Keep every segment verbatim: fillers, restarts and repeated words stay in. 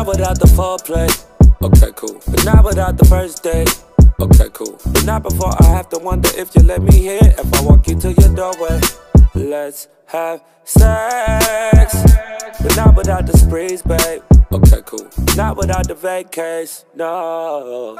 not without the foreplay. Okay, cool. But not without the first date. Okay, cool. But not before I have to wonder if you let me in. If I walk you to your doorway, let's have sex. But not without the sprees, babe. Okay, cool. Not without the vacays, no.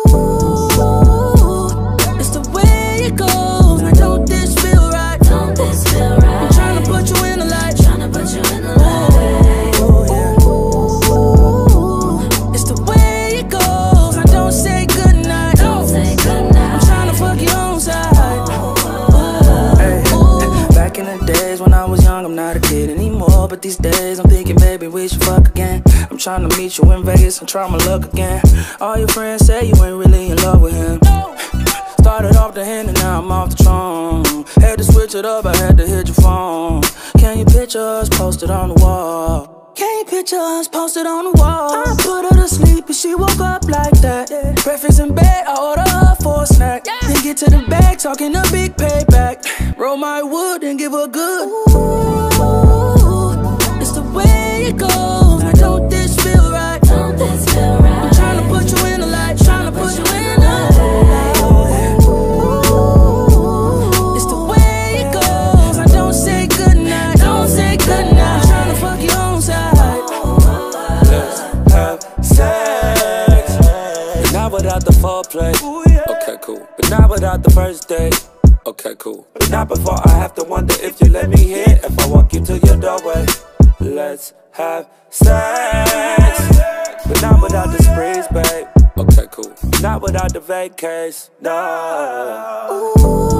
Ooh, it's the way it goes. Now don't this feel right? Don't this feel right? I'm tryna put you in the light. Tryna put you in the light. Ooh, yeah. Ooh, it's the way it goes. Now don't say goodnight. Don't say goodnight. I'm tryna fuck you on side. Hey, back in the days when I was young, I'm not a kid anymore. But these days I'm thinking maybe we should fuck again. I'm trying to meet you in Vegas and try my luck again. All your friends say you ain't really in love with him. Started off the hand and now I'm off the throne. Had to switch it up, I had to hit your phone. Can you picture us posted on the wall? Can you picture us posted on the wall? I put her to sleep and she woke up like that. Breakfast in bed, I order her for a snack. Then get to the bag, talking a big payback. Roll my wood and give her good. Ooh, it's the way it goes. Now don't this feel right? Don't this feel right? I'm tryna put you in the light. Tryna put you in the light. Ooh, it's the way it goes. Now don't say goodnight. Don't say goodnight. I'm tryna fuck you on side. Let's have sex. But not without the foreplay. Okay, cool. But not without the first date. Okay, cool. But not before I have to wonder if you let me in. If I walk you to your doorway, let's have sex. But not without the sprees, babe. Okay, cool. Not without the vacays, no. Ooh.